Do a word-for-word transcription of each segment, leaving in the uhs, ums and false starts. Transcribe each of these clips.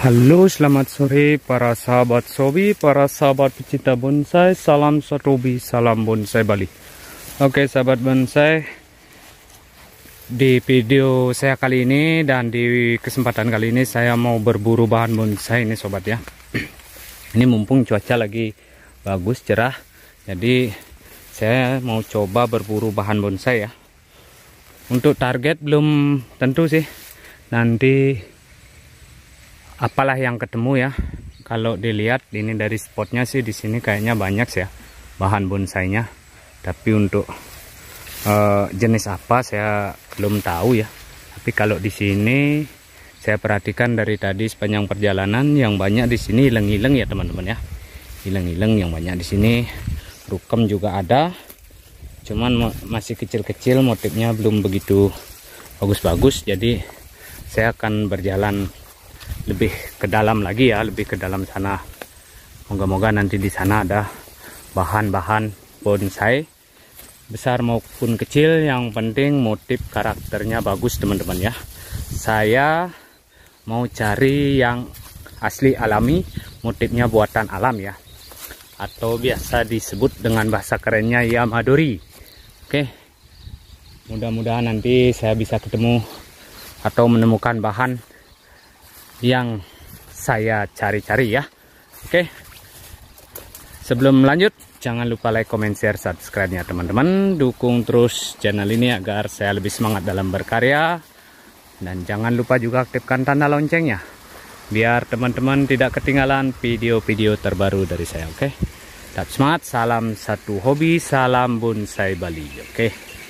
Halo, selamat sore para sahabat sobi, para sahabat pecinta bonsai. Salam satobi, salam bonsai Bali. Oke sahabat bonsai, di video saya kali ini dan di kesempatan kali ini saya mau berburu bahan bonsai ini sobat ya. Ini mumpung cuaca lagi bagus, cerah, jadi saya mau coba berburu bahan bonsai ya. Untuk target belum tentu sih, nanti apalah yang ketemu ya. Kalau dilihat ini dari spotnya sih, di sini kayaknya banyak sih ya bahan bonsainya. Tapi untuk uh, jenis apa saya belum tahu ya. Tapi kalau di sini saya perhatikan dari tadi sepanjang perjalanan, yang banyak di sini ileng-ileng ya teman-teman ya. Ileng-ileng yang banyak di sini. Rukem juga ada. Cuman masih kecil-kecil, motifnya belum begitu bagus-bagus. Jadi saya akan berjalan lebih ke dalam lagi ya, lebih ke dalam sana. Moga-moga nanti di sana ada bahan-bahan bonsai besar maupun kecil, yang penting motif karakternya bagus teman-teman ya. Saya mau cari yang asli alami, motifnya buatan alam ya, atau biasa disebut dengan bahasa kerennya Yamadori. Oke, mudah-mudahan nanti saya bisa ketemu atau menemukan bahan yang saya cari-cari ya. Oke, sebelum lanjut jangan lupa like, comment, share, subscribe-nya teman-teman. Dukung terus channel ini agar saya lebih semangat dalam berkarya. Dan jangan lupa juga aktifkan tanda loncengnya, biar teman-teman tidak ketinggalan video-video terbaru dari saya. Oke, tetap semangat, salam satu hobi, salam bonsai Bali. Oke.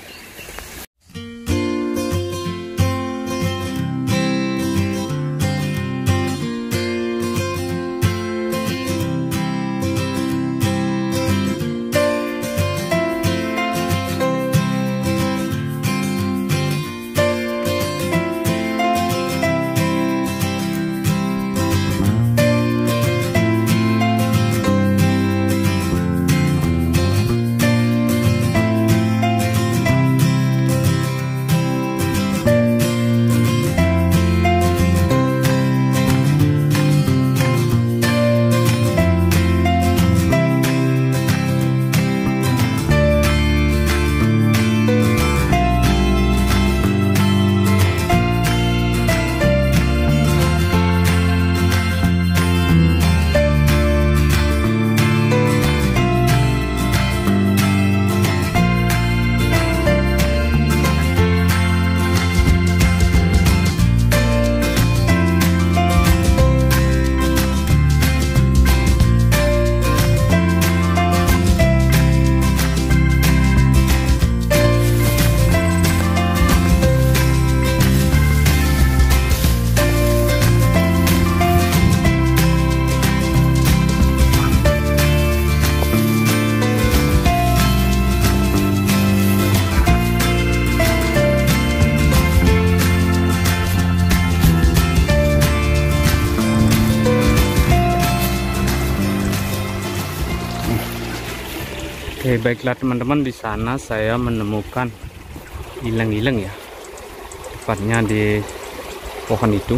Oke, baiklah teman-teman, di sana saya menemukan ileng-ileng ya, tepatnya di pohon itu.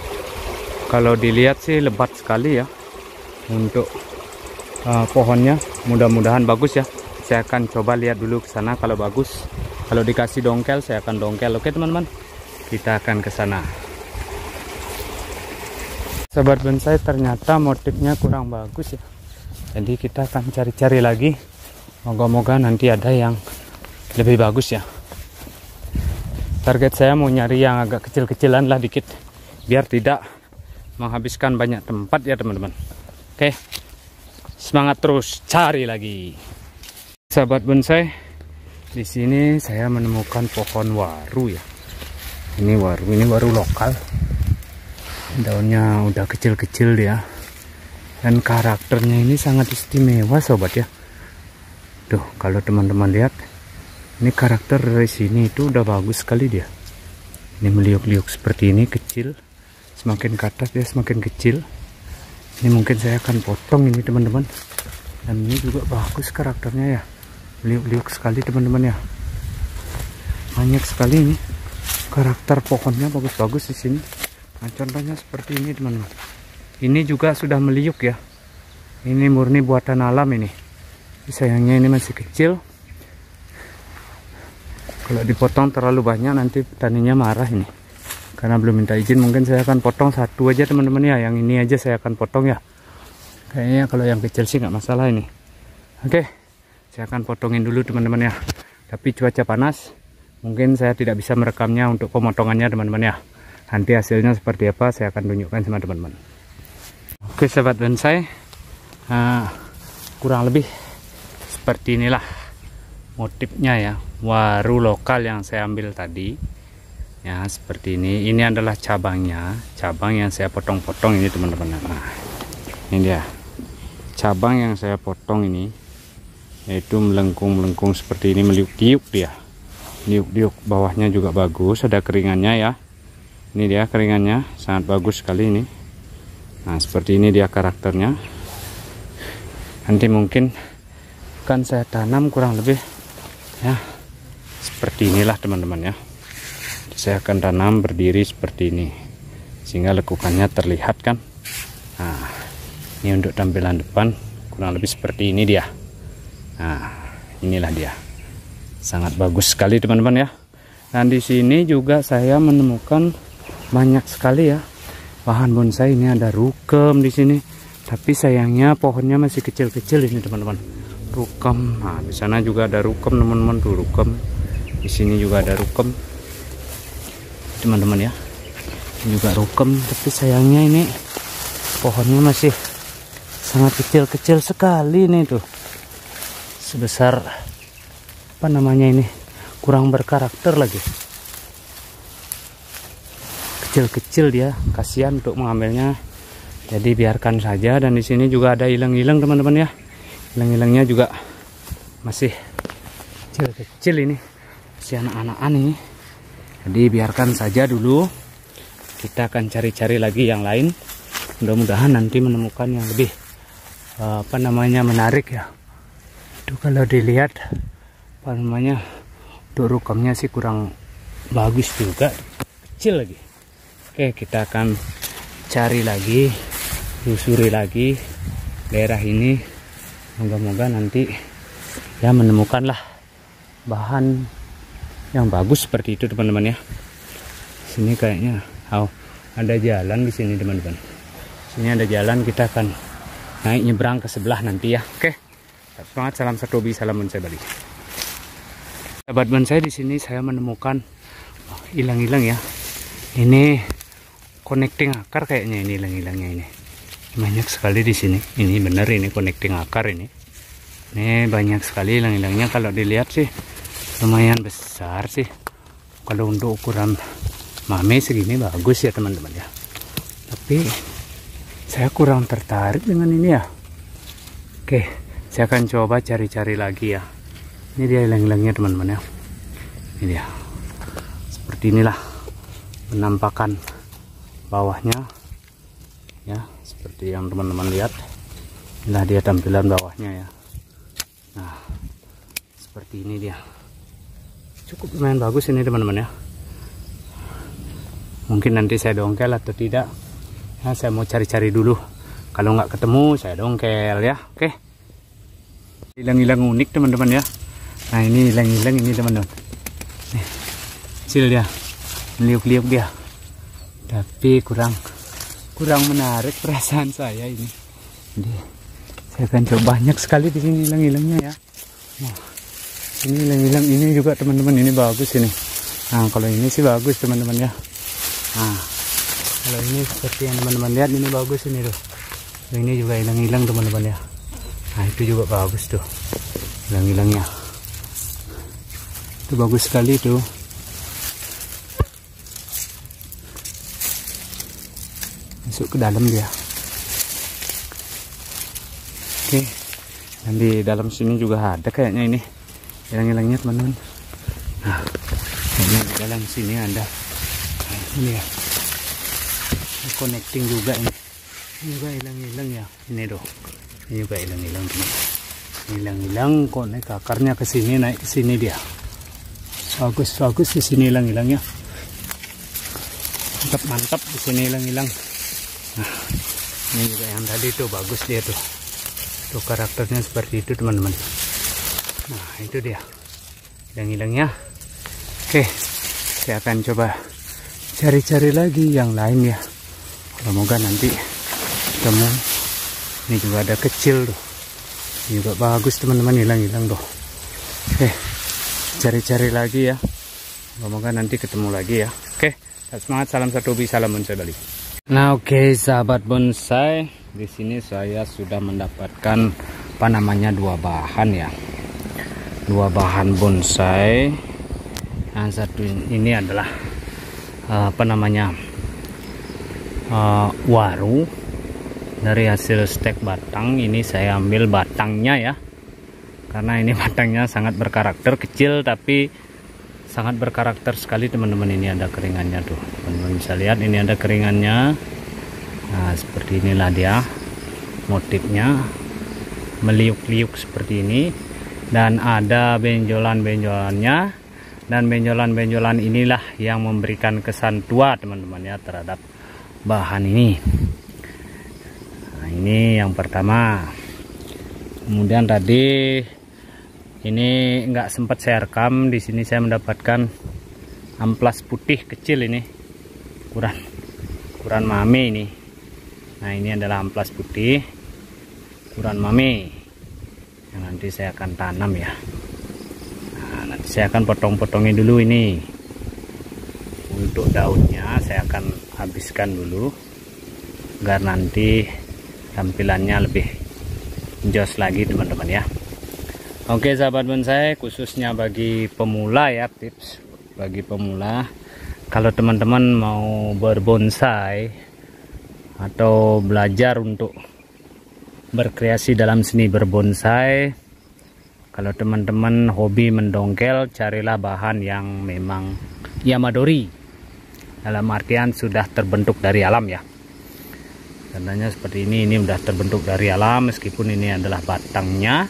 Kalau dilihat sih lebat sekali ya untuk uh, pohonnya. Mudah-mudahan bagus ya. Saya akan coba lihat dulu ke sana, kalau bagus, kalau dikasih dongkel saya akan dongkel. Oke teman-teman, kita akan ke sana. Sahabat bonsai, ternyata motifnya kurang bagus ya, jadi kita akan cari-cari lagi. Moga-moga nanti ada yang lebih bagus ya. Target saya mau nyari yang agak kecil-kecilan lah dikit, biar tidak menghabiskan banyak tempat ya teman-teman. Oke, semangat terus cari lagi. Sahabat bonsai, di sini saya menemukan pohon waru ya. Ini waru, ini waru lokal. Daunnya udah kecil-kecil dia, dan karakternya ini sangat istimewa sobat ya. Tuh, kalau teman-teman lihat, ini karakter dari sini itu udah bagus sekali dia. Ini meliuk-liuk seperti ini, kecil. Semakin ke atas dia semakin kecil. Ini mungkin saya akan potong ini teman-teman. Dan ini juga bagus karakternya ya. Meliuk-liuk sekali teman-teman ya. Banyak sekali ini. Karakter pohonnya bagus-bagus di sini. Nah, contohnya seperti ini teman-teman. Ini juga sudah meliuk ya. Ini murni buatan alam ini. Sayangnya ini masih kecil. Kalau dipotong terlalu banyak nanti petaninya marah ini. Karena belum minta izin, mungkin saya akan potong satu aja teman-teman ya. Yang ini aja saya akan potong ya. Kayaknya kalau yang kecil sih nggak masalah ini. Oke, saya akan potongin dulu teman-teman ya. Tapi cuaca panas, mungkin saya tidak bisa merekamnya untuk pemotongannya teman-teman ya. Nanti hasilnya seperti apa saya akan tunjukkan sama teman-teman. Oke sahabat bonsai, nah, kurang lebih seperti inilah motifnya ya. Waru lokal yang saya ambil tadi ya, seperti ini. Ini adalah cabangnya, cabang yang saya potong-potong ini teman-teman. Nah, ini dia cabang yang saya potong ini, yaitu melengkung-melengkung seperti ini, meliuk-liuk dia. Liuk-liuk, bawahnya juga bagus, ada keringannya ya. Ini dia keringannya, sangat bagus sekali ini. Nah, seperti ini dia karakternya. Nanti mungkin akan saya tanam kurang lebih ya seperti inilah teman-teman ya. Saya akan tanam berdiri seperti ini sehingga lekukannya terlihat kan. Nah, ini untuk tampilan depan kurang lebih seperti ini dia. Nah, inilah dia. Sangat bagus sekali teman-teman ya. Dan di sini juga saya menemukan banyak sekali ya bahan bonsai. Ini ada rukem di sini. Tapi sayangnya pohonnya masih kecil-kecil ini teman-teman. Rukem. Nah, di sana juga ada rukem teman-teman tuh, rukem. Di sini juga ada rukem. Teman-teman ya. Ini juga rukem, tapi sayangnya ini pohonnya masih sangat kecil-kecil sekali nih tuh. Sebesar apa namanya ini? Kurang berkarakter lagi. Kecil-kecil dia, kasihan untuk mengambilnya. Jadi biarkan saja. Dan di sini juga ada ilang-ilang teman-teman ya. Ilang-ilangnya juga masih kecil-kecil ini, masih anak-anakan ini. Jadi biarkan saja dulu. Kita akan cari-cari lagi yang lain. Mudah-mudahan nanti menemukan yang lebih uh, apa namanya menarik ya. Itu kalau dilihat apa namanya untuk rukamnya sih kurang bagus juga, kecil lagi. Oke, kita akan cari lagi, telusuri lagi daerah ini. Moga-moga nanti ya menemukanlah bahan yang bagus seperti itu teman-teman ya. Sini kayaknya oh, ada jalan di sini teman-teman. Sini ada jalan, kita akan naik nyebrang ke sebelah nanti ya. Oke, semangat, salam satu hobi, salam bonsai Bali. Sahabat bonsai, di sini saya menemukan hilang-hilang oh, ya. Ini connecting akar kayaknya, ini hilang-hilangnya ini. Banyak sekali di sini. Ini benar ini connecting akar ini. Ini banyak sekali hilang-hilangnya. Kalau dilihat sih lumayan besar sih. Kalau untuk ukuran mame segini bagus ya teman-teman ya. Tapi saya kurang tertarik dengan ini ya. Oke, saya akan coba cari-cari lagi ya. Ini dia hilang-hilangnya teman-teman ya. Ini dia. Seperti inilah penampakan bawahnya ya, seperti yang teman-teman lihat. Inilah dia tampilan bawahnya ya. Nah, seperti ini dia. Cukup lumayan bagus ini teman-teman ya. Mungkin nanti saya dongkel atau tidak ya, saya mau cari-cari dulu. Kalau nggak ketemu saya dongkel ya. Oke, hilang-hilang unik teman-teman ya. Nah, ini hilang-hilang ini teman-teman. Nih, kecil dia, meliuk-liuk dia, tapi kurang kurang menarik perasaan saya ini. Jadi saya akan coba. Banyak sekali di sini hilang-hilangnya ya. Nah, ini hilang-hilang ini juga teman-teman, ini bagus ini. Nah, kalau ini sih bagus teman-teman ya. Nah, kalau ini seperti yang teman-teman lihat ini bagus ini tuh. Ini juga hilang-hilang teman-teman ya. Nah, itu juga bagus tuh hilang-hilangnya. Itu bagus sekali tuh. Masuk ke dalam dia. Oke, dan di dalam sini juga ada kayaknya ini hilang-hilangnya teman-teman. Nah, kayaknya di dalam sini ada. Nah, ini ya, ini connecting juga ini. Ini juga hilang-hilang ya. Ini doh, ini juga hilang-hilang teman. Hilang-hilang, konek akarnya ke sini, naik ke sini dia. Bagus, bagus di sini hilang-hilangnya. Mantap, mantap di sini hilang-hilang. Nah, Ini juga yang tadi tuh bagus dia tuh. Tuh karakternya seperti itu teman-teman. Nah itu dia hilang-hilangnya. Oke, saya akan coba cari-cari lagi yang lain ya. Semoga nanti ketemu. Ini juga ada kecil tuh. Ini juga bagus teman-teman, hilang-hilang tuh. Oke, cari-cari lagi ya. Semoga nanti ketemu lagi ya. Oke, semangat, salam satu hobi, salam bonsai Bali. Nah oke sahabat bonsai, di sini saya sudah mendapatkan apa namanya dua bahan ya. Dua bahan bonsai. Yang satu ini adalah apa namanya uh, waru. Dari hasil stek batang ini saya ambil batangnya ya, karena ini batangnya sangat berkarakter, kecil tapi sangat berkarakter sekali teman-teman. Ini ada keringannya tuh, teman-teman bisa lihat ini ada keringannya. Nah seperti inilah dia motifnya, meliuk-liuk seperti ini, dan ada benjolan-benjolannya, dan benjolan-benjolan inilah yang memberikan kesan tua teman-teman ya terhadap bahan ini. Ini yang pertama. Kemudian tadi ini enggak sempat saya rekam, di sini saya mendapatkan amplas putih kecil ini, ukuran ukuran mame ini. Nah ini adalah amplas putih ukuran mame yang nanti saya akan tanam ya. Nah, nanti saya akan potong-potongin dulu ini. Untuk daunnya saya akan habiskan dulu agar nanti tampilannya lebih jos lagi teman-teman ya. Oke sahabat bonsai, khususnya bagi pemula ya, tips bagi pemula, kalau teman-teman mau berbonsai atau belajar untuk berkreasi dalam seni berbonsai, kalau teman-teman hobi mendongkel, carilah bahan yang memang yamadori, dalam artian sudah terbentuk dari alam ya. Tandanya seperti ini, ini udah terbentuk dari alam, meskipun ini adalah batangnya,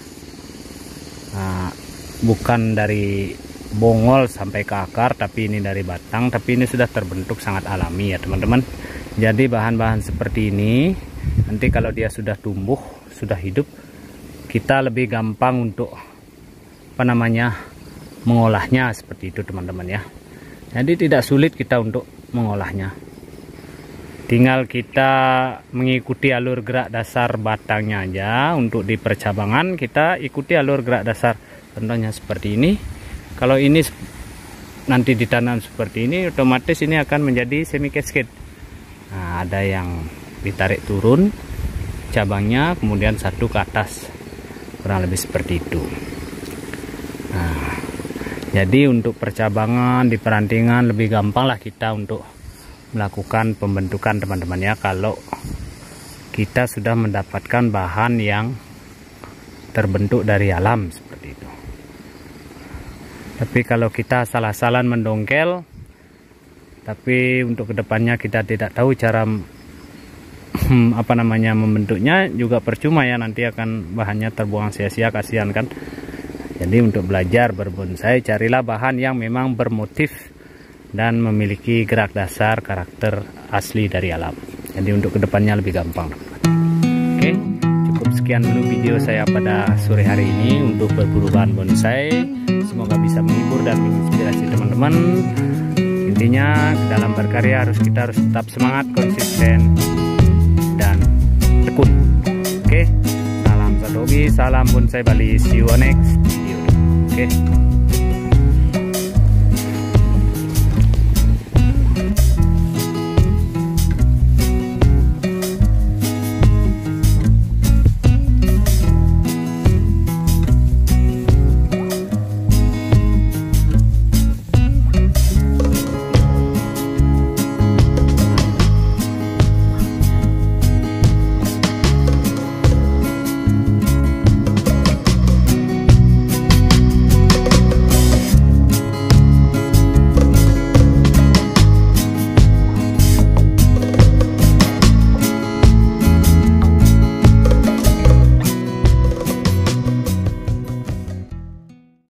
nah, bukan dari bongol sampai ke akar, tapi ini dari batang, tapi ini sudah terbentuk sangat alami ya teman-teman. Jadi bahan-bahan seperti ini nanti kalau dia sudah tumbuh, sudah hidup, kita lebih gampang untuk apa namanya mengolahnya seperti itu teman-teman ya. Jadi tidak sulit kita untuk mengolahnya. Tinggal kita mengikuti alur gerak dasar batangnya aja. Untuk di percabangan kita ikuti alur gerak dasar. Contohnya seperti ini. Kalau ini nanti ditanam seperti ini, otomatis ini akan menjadi semi cascade. Nah, ada yang ditarik turun cabangnya, kemudian satu ke atas, kurang lebih seperti itu. Nah, jadi untuk percabangan di perantingan lebih gampang lah kita untuk melakukan pembentukan teman-teman ya, kalau kita sudah mendapatkan bahan yang terbentuk dari alam seperti itu. Tapi kalau kita salah-salah mendongkel, tapi untuk kedepannya kita tidak tahu cara apa namanya membentuknya, juga percuma ya, nanti akan bahannya terbuang sia-sia, kasihan kan. Jadi untuk belajar berbonsai, carilah bahan yang memang bermotif dan memiliki gerak dasar karakter asli dari alam. Jadi untuk kedepannya lebih gampang. Oke, cukup sekian dulu video saya pada sore hari ini untuk berburu bahan bonsai. Semoga bisa menghibur dan menginspirasi teman-teman. Intinya dalam berkarya harus kita harus tetap semangat, konsisten, dan tekun. Oke, salam satu hobi, salam bonsai Bali. See you next video. Oke.